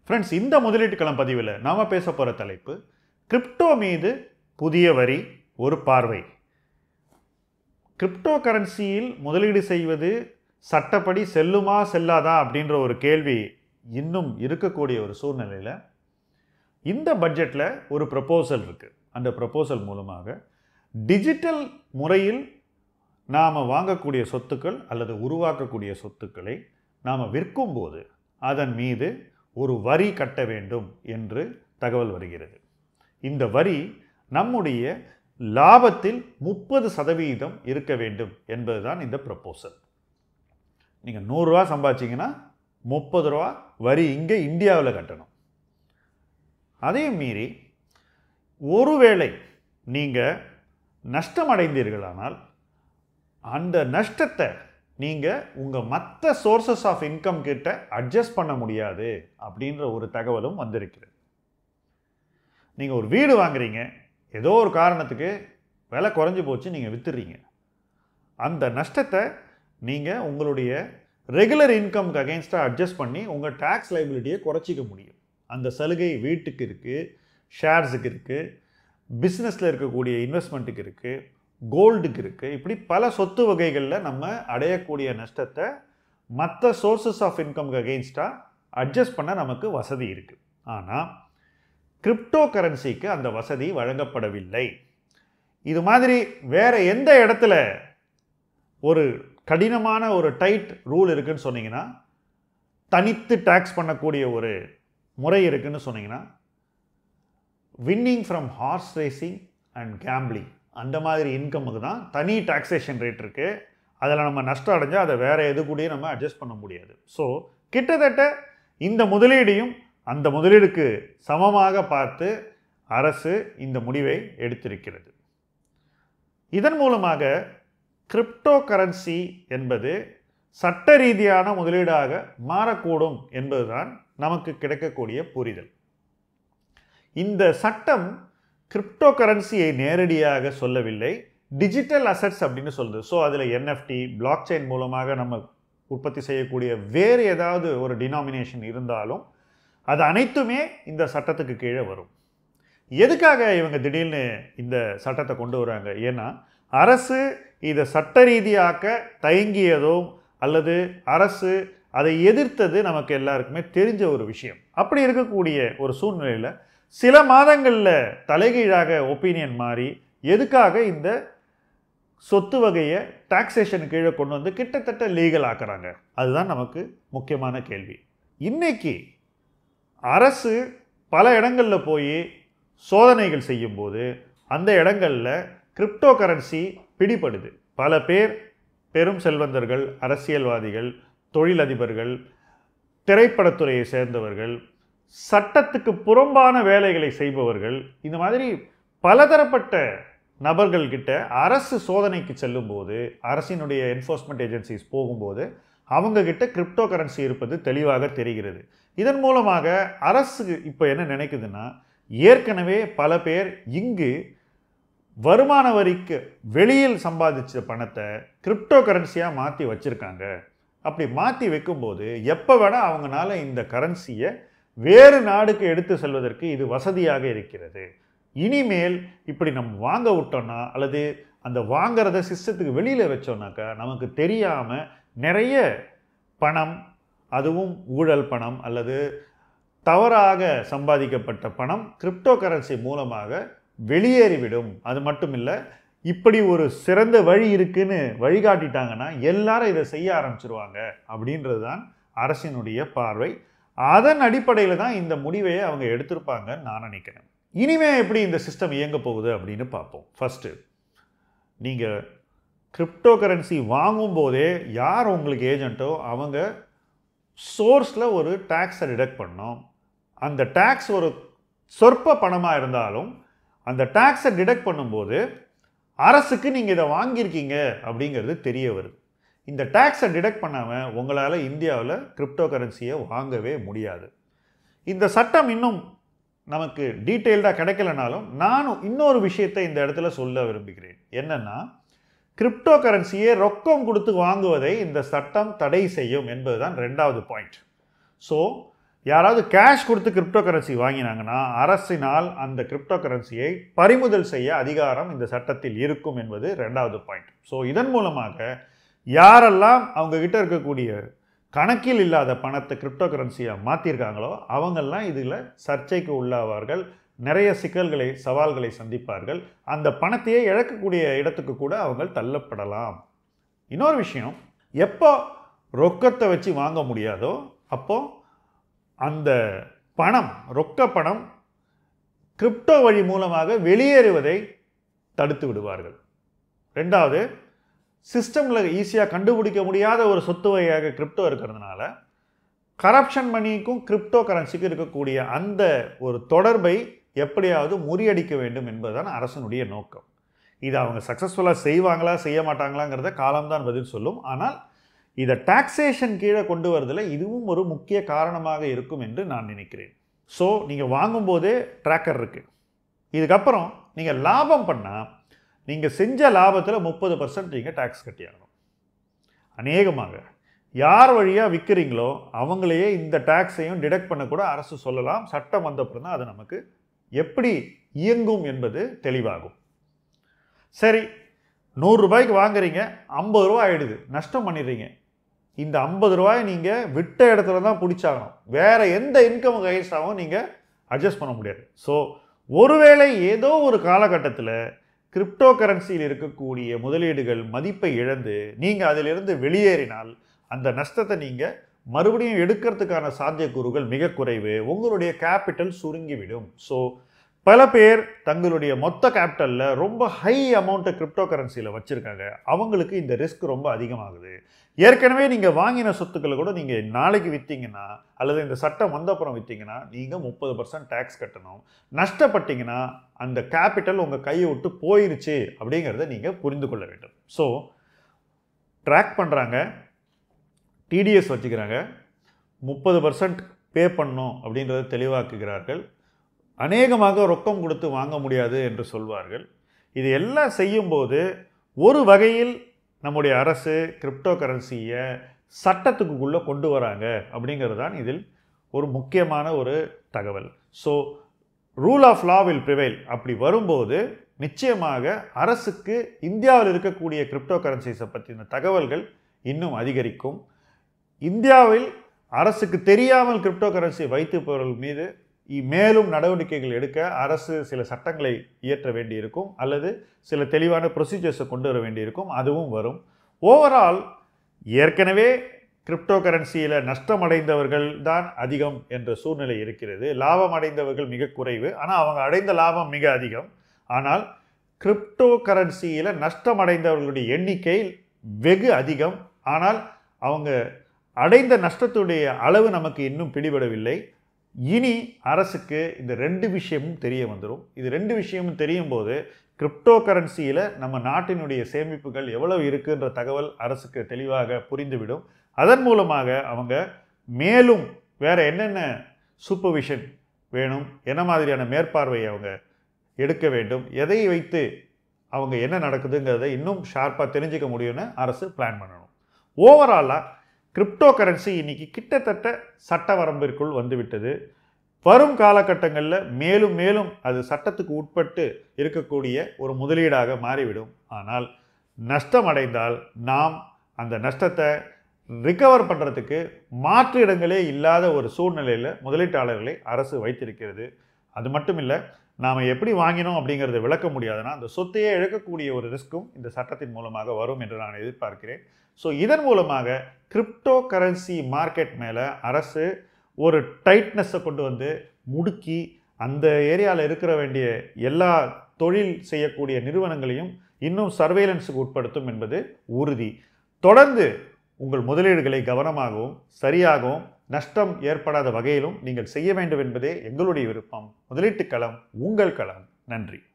Friends, இந்த முதலீட்டு களம் பதிவில் நாம பேச போகிற தலைப்பு கிரிப்டோ மீது புதிய வரி ஒரு பார்வை. கிரிப்டோ கரன்சியில் முதலீடு செய்வது சட்டப்படி செல்லுமா செல்லாதா அப்படின்ற ஒரு கேள்வி இன்னும் இருக்கக்கூடிய ஒரு சூழ்நிலையில் இந்த பட்ஜெட்டில் ஒரு ப்ரப்போசல் இருக்குது. அந்த ப்ரப்போசல் மூலமாக டிஜிட்டல் முறையில் நாம் வாங்கக்கூடிய சொத்துக்கள் அல்லது உருவாக்கக்கூடிய சொத்துக்களை நாம் விற்கும்போது அதன் மீது ஒரு வரி கட்ட வேண்டும் என்று தகவல் வருகிறது. இந்த வரி நம்முடைய லாபத்தில் 30% இருக்க வேண்டும் என்பதுதான் இந்த ப்ரப்போசல். நீங்கள் 100 ரூபா சம்பாதிச்சிங்கன்னா 30 ரூபா வரி இங்கே இந்தியாவில் கட்டணும். அதே மீறி ஒருவேளை நீங்கள் நஷ்டம் அடைந்தீர்களானால் அந்த நஷ்டத்தை நீங்கள் உங்கள் மற்ற சோர்சஸ் ஆஃப் இன்கம் கிட்ட அட்ஜஸ்ட் பண்ண முடியாது அப்படின்ற ஒரு தகவலும் வந்திருக்கிறது. நீங்கள் ஒரு வீடு வாங்குறீங்க, ஏதோ ஒரு காரணத்துக்கு விலை குறைஞ்சி போச்சு, நீங்கள் வித்துடுறீங்க. அந்த நஷ்டத்தை நீங்கள் உங்களுடைய ரெகுலர் இன்கம்க்கு அகெயின்ஸ்டாக அட்ஜஸ்ட் பண்ணி உங்கள் டேக்ஸ் லைபிலிட்டியை குறைச்சிக்க முடியும். அந்த சலுகை வீட்டுக்கு இருக்குது, ஷேர்ஸுக்கு இருக்குது, பிஸ்னஸில் இருக்கக்கூடிய இன்வெஸ்ட்மெண்ட்டுக்கு இருக்குது, கோல்டுக்கு இருக்குது. இப்படி பல சொத்து வகைகளில் நம்ம அடையக்கூடிய நஷ்டத்தை மற்ற சோர்சஸ் ஆஃப் இன்கம்க்கு அகெயின்ஸ்டாக அட்ஜஸ்ட் பண்ண நமக்கு வசதி இருக்குது. ஆனால் கிரிப்டோ கரன்சிக்கு அந்த வசதி வழங்கப்படவில்லை. இது மாதிரி வேறு எந்த இடத்துல ஒரு கடினமான ஒரு டைட் ரூல் இருக்குதுன்னு சொன்னீங்கன்னா, தனித்து டேக்ஸ் பண்ணக்கூடிய ஒரு முறை இருக்குதுன்னு சொன்னீங்கன்னா, winning from horse racing and gambling அந்த மாதிரி இன்கமுக்கு தான் தனி டாக்ஸேஷன் ரேட் இருக்குது. அதில் நம்ம நஷ்டம் அடைஞ்சால் அதை வேறு எது கூடயும் நம்ம அட்ஜஸ்ட் பண்ண முடியாது. ஸோ கிட்டத்தட்ட இந்த முதலீடையும் அந்த முதலீடுக்கு சமமாக பார்த்து அரசு இந்த முடிவை எடுத்திருக்கிறது. இதன் மூலமாக கிரிப்டோ கரன்சி என்பது சட்ட ரீதியான முதலீடாக மாறக்கூடும் என்பதுதான் நமக்கு கிடைக்கக்கூடிய புரிதல். இந்த சட்டம் கிரிப்டோ கரன்சியை நேரடியாக சொல்லவில்லை, டிஜிட்டல் அசட்ஸ் அப்படின்னு சொல்லுது. ஸோ அதில் NFT, பிளாக் செயின் மூலமாக நம்ம உற்பத்தி செய்யக்கூடிய வேறு ஏதாவது ஒரு டினாமினேஷன் இருந்தாலும் அது அனைத்துமே இந்த சட்டத்துக்கு கீழே வரும். எதுக்காக இவங்க திடீர்னு இந்த சட்டத்தை கொண்டு வராங்க? ஏன்னா அரசு இதை சட்ட ரீதியாக்க தயங்கியதோ அல்லது அரசு அதை எதிர்த்தது நமக்கு எல்லாருக்குமே தெரிஞ்ச ஒரு விஷயம். அப்படி இருக்கக்கூடிய ஒரு சூழ்நிலையில் சில மாதங்களில் தலைகீழாக ஒப்பீனியன் மாறி எதுக்காக இந்த சொத்து வகையை டாக்ஸேஷன் கீழே கொண்டு வந்து கிட்டத்தட்ட லீகல் ஆக்குறாங்க? அதுதான் நமக்கு முக்கியமான கேள்வி. இன்னைக்கு அரசு பல இடங்களில் போய் சோதனைகள் செய்யும்போது அந்த இடங்களில் கிரிப்டோ கரன்சி பிடிபடுது. பல பேர் பெரும் செல்வந்தர்கள், அரசியல்வாதிகள், தொழிலதிபர்கள், திரைப்படத்துறையை சேர்ந்தவர்கள், சட்டத்துக்கு புறம்பான வேலைகளை செய்பவர்கள், இந்த மாதிரி பலதரப்பட்ட நபர்கள்கிட்ட அரசு சோதனைக்கு செல்லும்போது, அரசினுடைய என்ஃபோர்ஸ்மெண்ட் ஏஜென்சிஸ் போகும்போது அவங்கக்கிட்ட கிரிப்டோ கரன்சி இருப்பது தெளிவாக தெரிகிறது. இதன் மூலமாக அரசு இப்போ என்ன நினைக்குதுன்னா, ஏற்கனவே பல பேர் இங்கு வருமான வரிக்கு வெளியில் சம்பாதிச்ச பணத்தை கிரிப்டோ கரன்சியாக மாற்றி வச்சுருக்காங்க. அப்படி மாற்றி வைக்கும்போது எப்போ வேணால் அவங்களால இந்த கரன்சியை வேறு நாடுக்கு எடுத்து செல்வதற்கு இது வசதியாக இருக்கிறது. இனிமேல் இப்படி நம்ம வாங்க விட்டோம்னா அல்லது அந்த வாங்கிறத சிஸ்டத்துக்கு வெளியில் வச்சோம்னாக்கா நமக்கு தெரியாமல் நிறைய பணம், அதுவும் ஊழல் பணம் அல்லது தவறாக சம்பாதிக்கப்பட்ட பணம் கிரிப்டோ கரன்சி மூலமாக வெளியேறிவிடும். அது மட்டும் இல்லை, இப்படி ஒரு சிறந்த வழி இருக்குன்னு வழிகாட்டிட்டாங்கன்னா எல்லாரும் இதை செய்ய ஆரம்பிச்சிருவாங்க அப்படின்றது தான் அரசினுடைய பார்வை. அதன் அடிப்படையில் தான் இந்த முடிவை அவங்க எடுத்திருப்பாங்கன்னு நான் நினைக்கிறேன். இனிமே எப்படி இந்த சிஸ்டம் இயங்க போகுது அப்படின்னு பார்ப்போம். ஃபஸ்ட்டு, நீங்கள் கிரிப்டோ கரன்சி வாங்கும்போதே யார் உங்களுக்கு ஏஜென்ட்டோ அவங்க சோர்ஸில் ஒரு டேக்ஸை டிடக்ட் பண்ணோம். அந்த டேக்ஸ் ஒரு சொற்ப பணமாக இருந்தாலும் அந்த டேக்ஸை டிடக்ட் பண்ணும்போது அரசுக்கு நீங்கள் இதை வாங்கியிருக்கீங்க அப்படிங்கிறது தெரிய வருது. இந்த டேக்ஸை டிடக்ட் பண்ணாமல் உங்களால் இந்தியாவில் கிரிப்டோ கரன்சியை வாங்கவே முடியாது. இந்த சட்டம் இன்னும் நமக்கு டீட்டெயில்டாக கிடைக்கலனாலும் நானும் இன்னொரு விஷயத்தை இந்த இடத்துல சொல்ல விரும்புகிறேன். என்னென்னா, கிரிப்டோ கரன்சியை ரொக்கம் கொடுத்து வாங்குவதை இந்த சட்டம் தடை செய்யும் என்பதுதான் ரெண்டாவது பாயிண்ட். ஸோ யாராவது கேஷ் கொடுத்து கிரிப்டோ கரன்சி வாங்கினாங்கன்னா அரசினால் அந்த கிரிப்டோ கரன்சியை பறிமுதல் செய்ய அதிகாரம் இந்த சட்டத்தில் இருக்கும் என்பது 2வது பாயிண்ட். ஸோ இதன் மூலமாக யாரெல்லாம் அவங்க கிட்ட இருக்கக்கூடிய கணக்கில் இல்லாத பணத்தை கிரிப்டோ கரன்சியாக மாற்றிருக்காங்களோ அவங்கெல்லாம் இதில் சர்ச்சைக்கு உள்ளாவார்கள், நிறைய சிக்கல்களை சவால்களை சந்திப்பார்கள், அந்த பணத்தையே இழக்கக்கூடிய இடத்துக்கு கூட அவங்க தள்ளப்படலாம். இன்னொரு விஷயம், எப்போ ரொக்கத்தை வச்சு வாங்க முடியாதோ அப்போது அந்த பணம், ரொக்க பணம் கிரிப்டோ வழி மூலமாக வெளியேறுவதை தடுத்து விடுவார்கள். 2வது, சிஸ்டமில் ஈஸியாக கண்டுபிடிக்க முடியாத ஒரு சொத்து வகையாக கிரிப்டோ இருக்கிறதுனால கரப்ஷன் மணிக்கும் கிரிப்டோ கரன்சிக்கும் இருக்கக்கூடிய அந்த ஒரு தொடர்பை எப்படியாவது முறியடிக்க வேண்டும் என்பதுதான் அரசனுடைய நோக்கம். இதை அவங்க சக்ஸஸ்ஃபுல்லாக செய்வாங்களா செய்ய மாட்டாங்களாங்கிறத காலம்தான் பதில் சொல்லும். ஆனால் இதை டாக்ஸேஷன் கீழே கொண்டு வரதில் இதுவும் ஒரு முக்கிய காரணமாக இருக்கும் என்று நான் நினைக்கிறேன். ஸோ நீங்கள் வாங்கும்போதே ட்ராக்கர் இருக்குது. இதுக்கப்புறம் நீங்கள் லாபம் பண்ணால் நீங்கள் செஞ்ச லாபத்தில் 30% நீங்கள் டாக்ஸ் கட்டியாகணும். அநேகமாக யார் வழியாக விற்கிறீங்களோ அவங்களையே இந்த டாக்ஸையும் டிடக்ட் பண்ணக்கூட அரசு சொல்லலாம். சட்டம் வந்தப்புறம் தான் அது நமக்கு எப்படி இயங்கும் என்பது தெளிவாகும். சரி, 100 ரூபாய்க்கு வாங்குறீங்க, 50 ரூபா ஆகிடுது, நஷ்டம் பண்ணிடுறீங்க. இந்த 50 ரூபாயை நீங்கள் விட்ட இடத்துல தான் பிடிச்சாகணும். வேறு எந்த இன்கம் கைஸாகவும் நீங்கள் அட்ஜஸ்ட் பண்ண முடியாது. ஸோ ஒருவேளை ஏதோ ஒரு காலகட்டத்தில் கிரிப்டோ கரன்சியில் இருக்கக்கூடிய முதலீடுகள் மதிப்பை இழந்து நீங்கள் அதிலிருந்து வெளியேறினால் அந்த நஷ்டத்தை நீங்கள் மறுபடியும் எடுக்கிறதுக்கான சாத்தியக்கூறுகள் மிக குறைவு. உங்களுடைய கேபிட்டல் சுருங்கிவிடும். ஸோ பல பேர் தங்களுடைய மொத்த கேபிட்டலில் ரொம்ப ஹை அமௌண்ட்டை கிரிப்டோ கரன்சியில் வச்சுருக்காங்க. அவங்களுக்கு இந்த ரிஸ்க் ரொம்ப அதிகமாகுது. ஏற்கனவே நீங்கள் வாங்கின சொத்துக்களை கூட நீங்கள் நாளைக்கு விற்றீங்கன்னா அல்லது இந்த சட்டம் வந்தப்புறம் விற்றீங்கன்னா நீங்கள் 30% டேக்ஸ் கட்டணும். நஷ்டப்பட்டீங்கன்னா அந்த கேபிட்டல் உங்கள் கையை விட்டு போயிருச்சு அப்படிங்கிறத நீங்கள் புரிந்து கொள்ள வேண்டும். ஸோ ட்ராக் பண்ணுறாங்க, டிடிஎஸ் வச்சுக்கிறாங்க, 30% பே பண்ணணும் அப்படின்றத தெளிவாக்குகிறார்கள். அநேகமாக ரொக்கம் கொடுத்து வாங்க முடியாது என்று சொல்வார்கள். இது எல்லாம் செய்யும்போது ஒரு வகையில் நம்முடைய அரசு கிரிப்டோ கரன்சியை சட்டத்துக்குள்ளே கொண்டு வராங்க அப்படிங்கிறது தான் இதில் ஒரு முக்கியமான ஒரு தகவல். So rule of law will prevail. அப்படி வரும்போது நிச்சயமாக அரசுக்கு இந்தியாவில் இருக்கக்கூடிய கிரிப்டோ கரன்சிஸை பற்றின தகவல்கள் இன்னும் அதிகரிக்கும். இந்தியாவில் அரசுக்கு தெரியாமல் கிரிப்டோ கரன்சி வைத்திருப்பவர்கள் மீது மேலும் நடவடிக்கைகள் எடுக்க அரசு சில சட்டங்களை இயற்ற வேண்டியிருக்கும் அல்லது சில தெளிவான ப்ரொசீஜர்ஸை கொண்டு வர வேண்டியிருக்கும். அதுவும் வரும். ஓவரால் ஏற்கனவே கிரிப்டோ கரன்சியில் நஷ்டமடைந்தவர்கள் தான் அதிகம் என்ற சூழ்நிலை இருக்கிறது. லாபம் அடைந்தவர்கள் மிக குறைவு. ஆனால் அவங்க அடைந்த லாபம் மிக அதிகம். ஆனால் கிரிப்டோ கரன்சியில் நஷ்டமடைந்தவர்களுடைய எண்ணிக்கை வெகு அதிகம். ஆனால் அவங்க அடைந்த நஷ்டத்துடைய அளவு நமக்கு இன்னும் பிடிபடவில்லை. இனி அரசுக்கு இந்த 2 விஷயமும் தெரிய வந்துடும். இது 2 விஷயமும் தெரியும் போது கிரிப்டோ கரன்சியில் நம்ம நாட்டினுடைய சேமிப்புகள் எவ்வளவு இருக்குன்ற தகவல் அரசுக்கு தெளிவாக புரிந்துவிடும். அதன் மூலமாக அவங்க மேலும் வேறு என்னென்ன சூப்பர்விஷன் வேணும், என்ன மாதிரியான மேற்பார்வையை அவங்க எடுக்க வேண்டும், எதை வைத்து அவங்க என்ன நடக்குதுங்கிறத இன்னும் ஷார்ப்பாக தெரிஞ்சுக்க முடியும்னு அரசு பிளான் பண்ணணும். ஓவராலாக கிரிப்டோ கரன்சி இன்றைக்கி கிட்டத்தட்ட சட்ட வரம்பிற்குள் வந்துவிட்டது. வரும் காலகட்டங்களில் மேலும் மேலும் அது சட்டத்துக்கு உட்பட்டு இருக்கக்கூடிய ஒரு முதலீடாக மாறிவிடும். ஆனால் நஷ்டம் அடைந்தால் நாம் அந்த நஷ்டத்தை ரிகவர் பண்ணுறதுக்கு மாற்று இடங்களே இல்லாத ஒரு சூழ்நிலையில் முதலீட்டாளர்களை அரசு வைத்திருக்கிறது. அது மட்டும் இல்லை, நாம் எப்படி வாங்கினோம் அப்படிங்கிறத விளக்க முடியாதுன்னா அந்த சொத்தையே இழக்கக்கூடிய ஒரு ரிஸ்க்கும் இந்த சட்டத்தின் மூலமாக வரும் என்று நான் எதிர்பார்க்கிறேன். ஸோ இதன் மூலமாக கிரிப்டோ கரன்சி மார்க்கெட் மேலே அரசு ஒரு டைட்னஸை கொண்டு வந்து முடுக்கி அந்த ஏரியாவில் இருக்கிற வேண்டிய எல்லா தொழில் செய்யக்கூடிய நிறுவனங்களையும் இன்னும் சர்வேலன்ஸுக்கு உட்படுத்தும் என்பது உறுதி. தொடர்ந்து உங்கள் முதலீடுகளை கவனமாகவும் சரியாகவும் நஷ்டம் ஏற்படாத வகையிலும் நீங்கள் செய்ய வேண்டும் என்பதே எங்களுடைய விருப்பம். முதலீட்டு களம் உங்கள் களம். நன்றி.